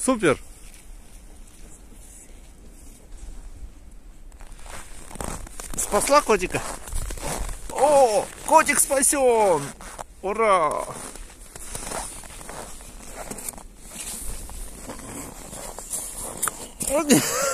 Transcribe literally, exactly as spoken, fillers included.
Супер! Спасла котика? О, котик спасен! Ура! Вот.